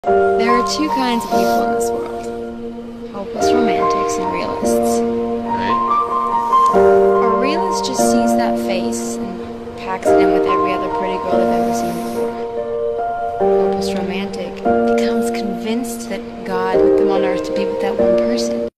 There are two kinds of people in this world. Hopeless romantics and realists. Right? A realist just sees that face and packs it in with every other pretty girl they've ever seen before. Hopeless romantic becomes convinced that God put them on earth to be with that one person.